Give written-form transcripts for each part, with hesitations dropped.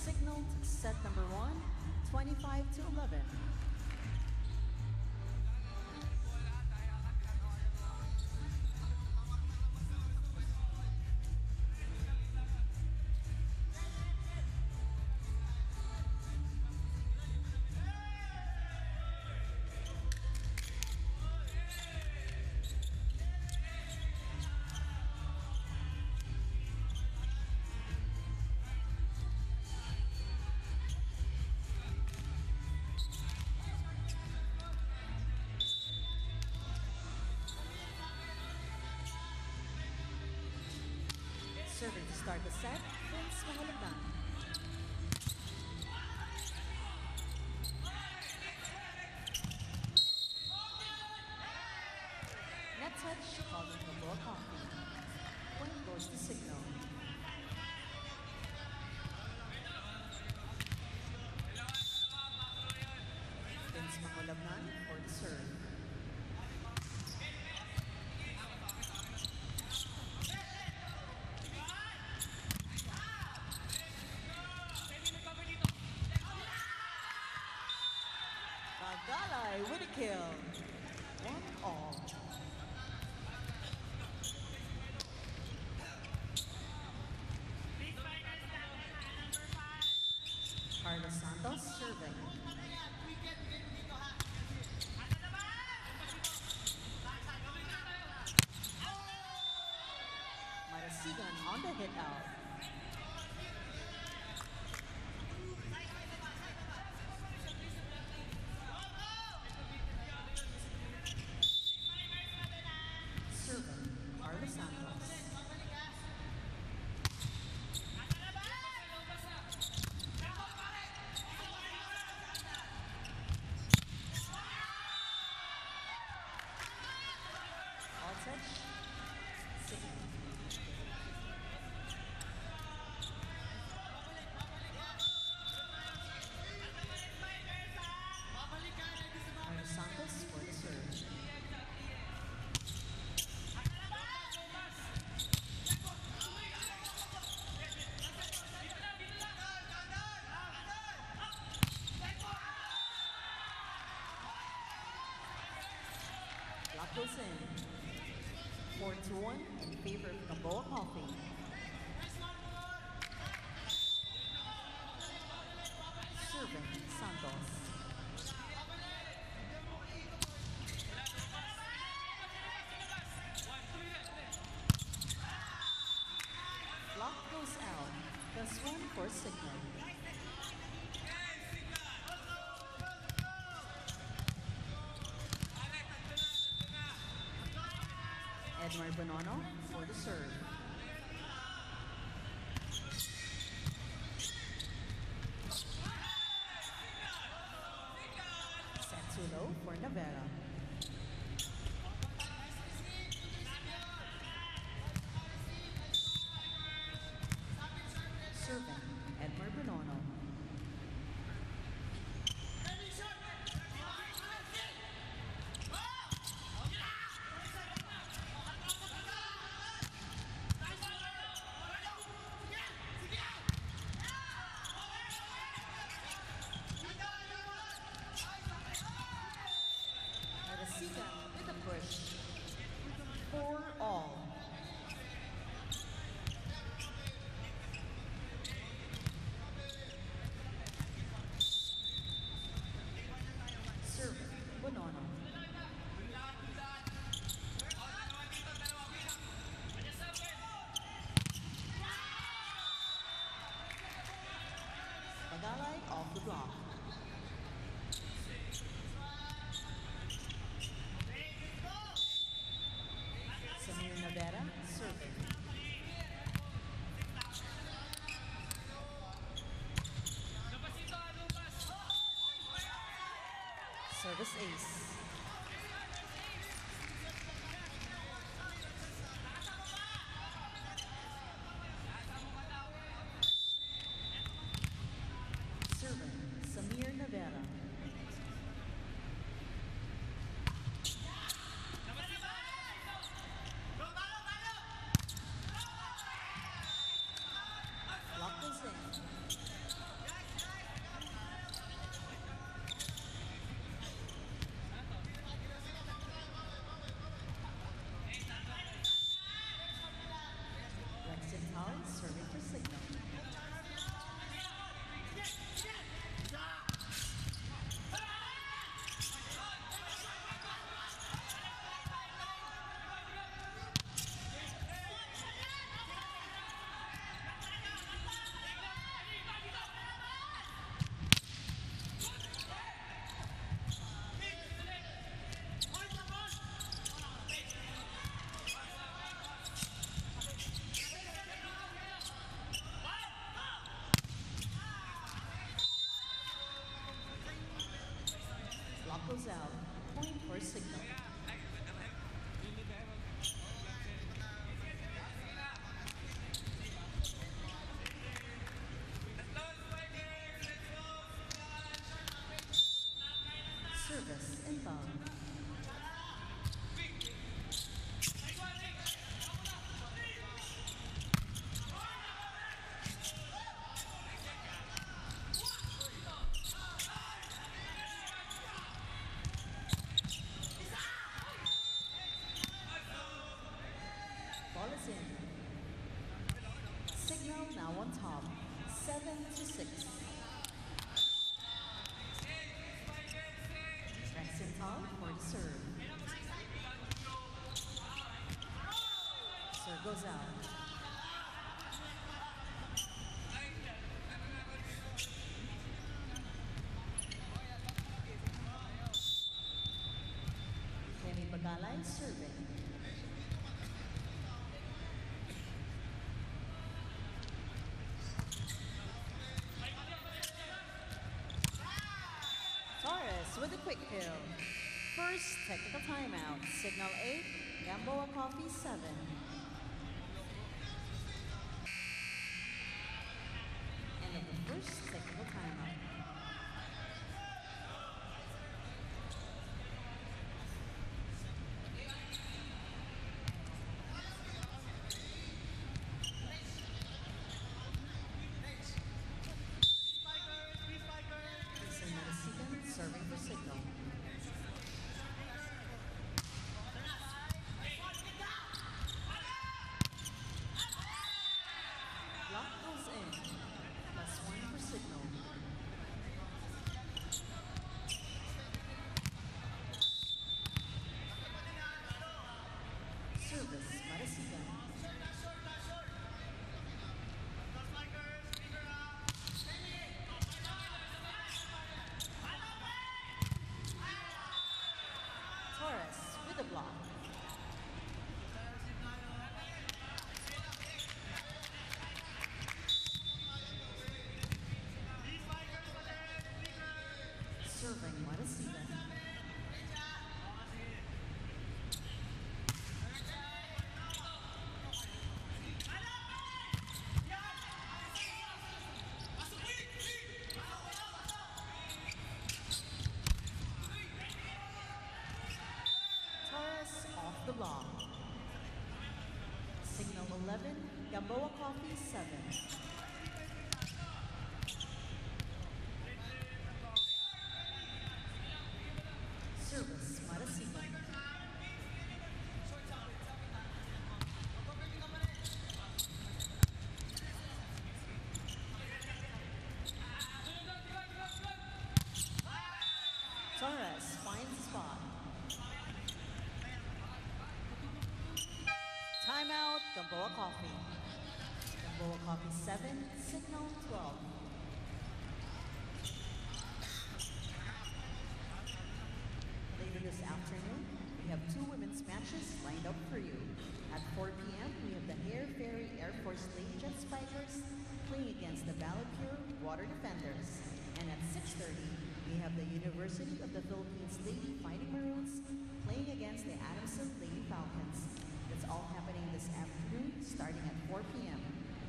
signaled set number 1, 25-11. Serving to start the set, Vince Mahalagdan. Net touch, calling the ball coffee. Point goes the signal. Vince Mahalagdan for the serve. Galay with a kill. 1-all. Carlos Santos serving. Marasigan on the hit out. Block goes in. 4-1 in favor of Gamboa Coffee. Serving Santos. Block goes out. Plus 1 for signal. Edmar Bonono for the serve. Set too low for Navarra. Serving Edmar Bonono. With a push. 4-all. Serve Bonono. Magalay off the block. Navarra serving. Service ace. Serving Samir Navarra. Block goes in. total. Ball is in. Signal now on top. 7-6. Rexenthal for the serve. Serve goes out. Kenny Bagalay serving. Torres with a quick kill. First technical timeout. Signal 8, Gamboa Coffee 7. End of the first technical timeout. Serving for Signal. Block goes in. +1 for Signal. Service, Marasigan. Torres with the block. Serving Marasigan. Torres off the block. Signal 11, Gamboa Coffee 7. Service, Marasigan. Torres finds the spot. Timeout, Gamboa Coffee. Gamboa Coffee 7, Signal 12. Later this afternoon, we have 2 women's matches lined up for you. At 4 p.m., we have the Air Ferry Air Force Lady Jet Spikers playing against the Valipure Water Defenders. And at 6:30, we have the University of the Philippines Lady Fighting Maroons playing against the Adamson Lady Falcons. It's all happening this afternoon, starting at 4 p.m.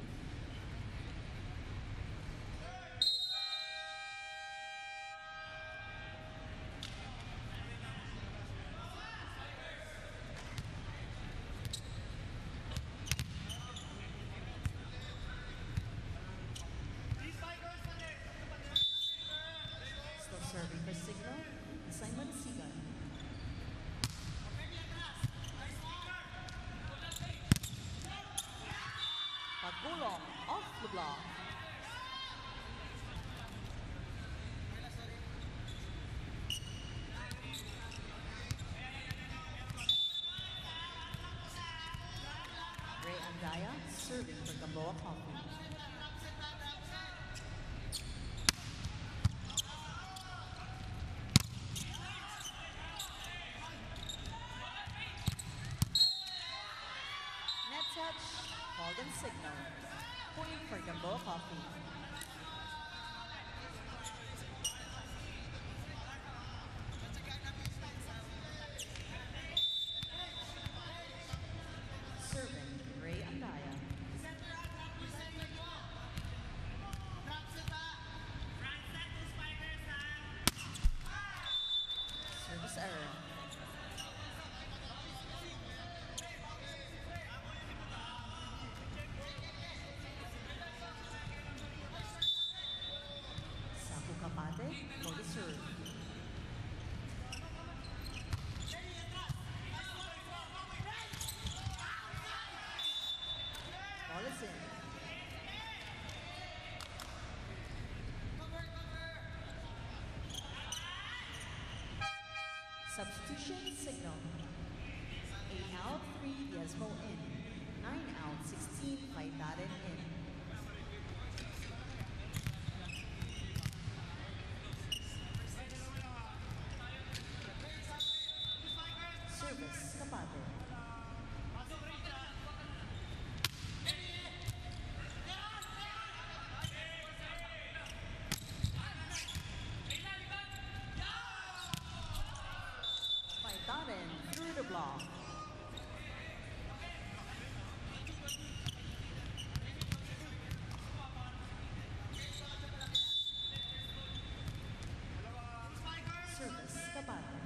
Still serving for Signal, Simon Sigan. Pagulong off the block. Ray Andaya serving for Gamboa Coffee. Net touch, called and signal. Point for Gamboa Coffee. Serving, Ray Andaya. Service error. for the serve. Ball is in. Substitution signal. 8 out, 3 ABS-CBN in. 9 out, 16 5 in. Service kapatid. Through the block. Service kapatid.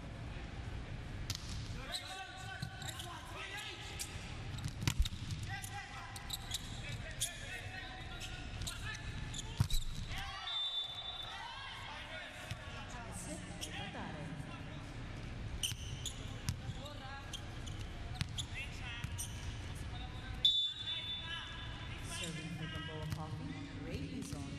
Serving for the bowl of coffee, Ray Zone.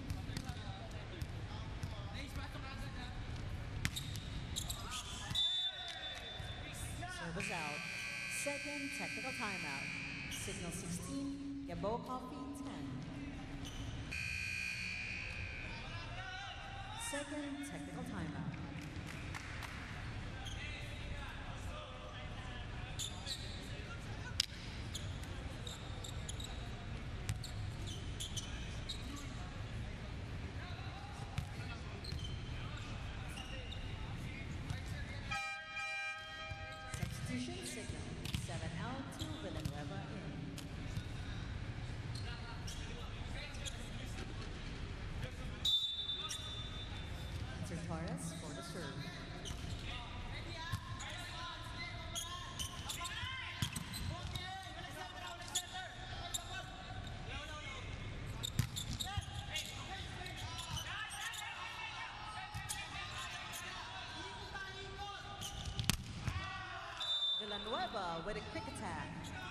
Service out. Second technical timeout. Signal 16, Gabo Coffee 10. Second technical timeout. Substitution signal. 7 out, 2 Villanueva in. Enter Torres for the serve. Villanueva with a quick attack.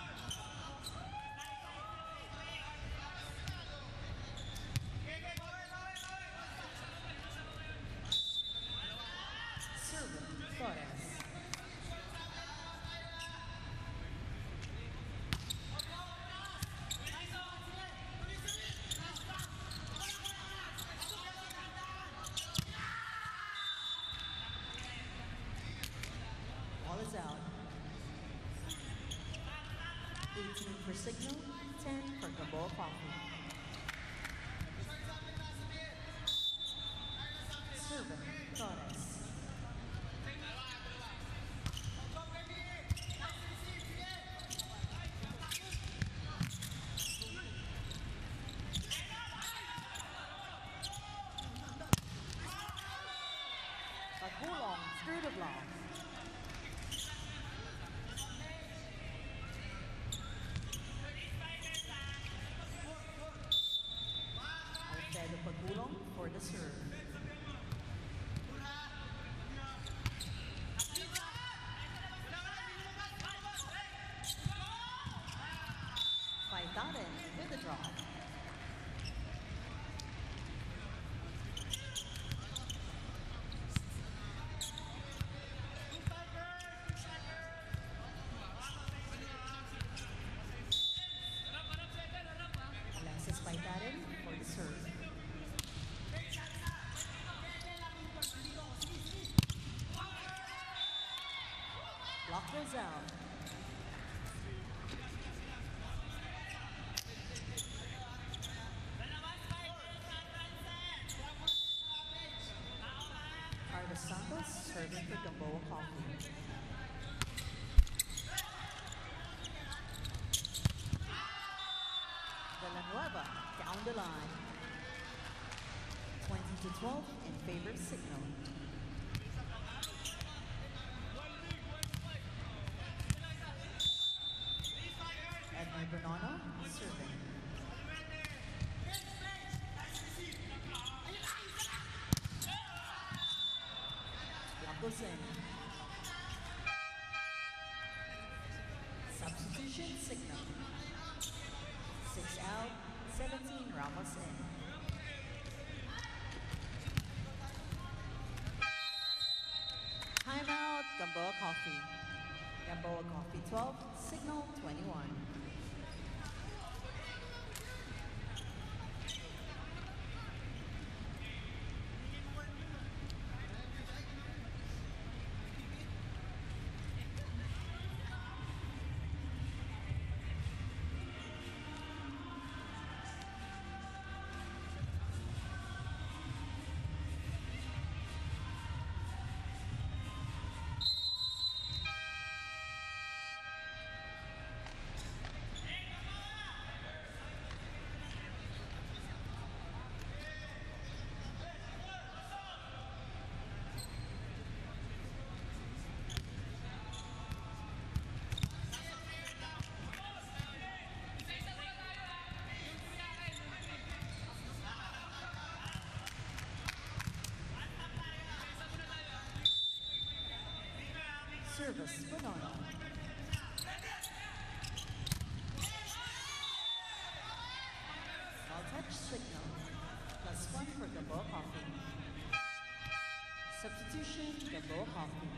Serving Torres. Ball is out. 18 for Signal, 10 for Gabo Coffee. Serving Torres. Pagulong through the block. Alfredo Pagulong for the serve. Faitaden with a drop. Faitaden for the serve. Block goes out. Carlos Santos serving for Gabo Coffee. Villanueva down the line. 20-12 in favor of Signal. Edmund Bernano serving. goes in. Substitution signal. 6 out, 17 Ramos in. Timeout, Gamboa Coffee. Gamboa Coffee 12, Signal 21. Service, Bonano. Ball touch signal. +1 for Gamboa Coffee. Substitution, Gamboa Coffee.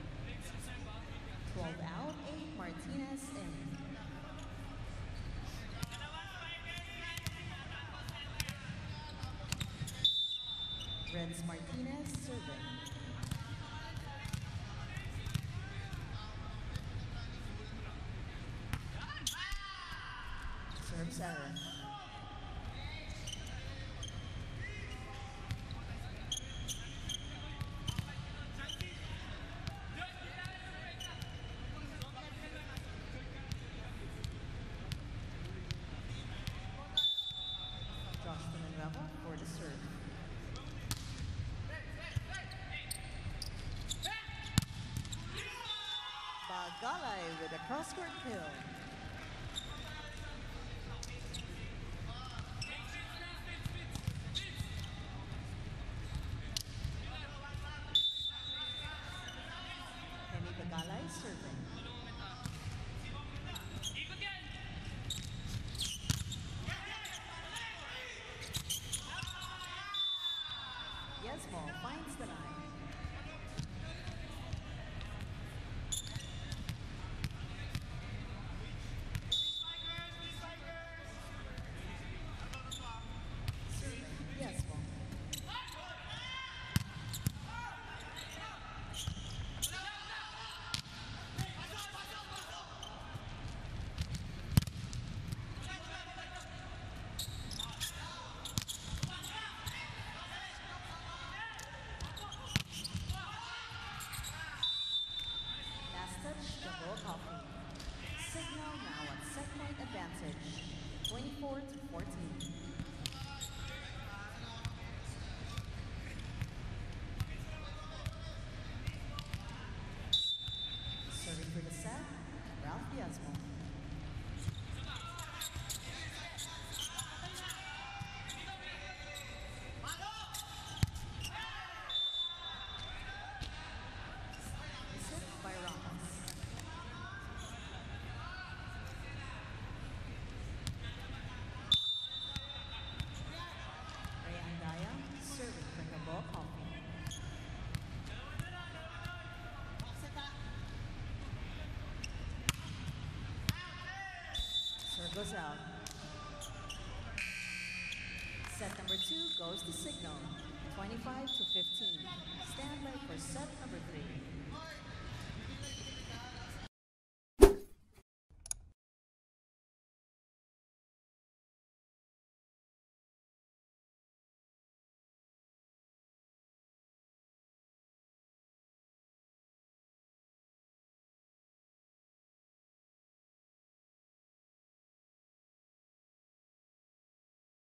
12 out, 8 Martinez in. Renz Martinez serving. Serves error. Justin and Reva for the serve. Bagalay with a cross-court kill. Bagalay serving. Yes, ball finds the line. Serving. Yes, ball. Gamboa Coffee. Signal now at set point advantage, 24-14. Serving for the set, Ralph Diazmo. By Ramos. Serving for Gamboa Coffee. Serve goes out. Set number 2 goes to Signal, 25-15. Stand by for set number 3.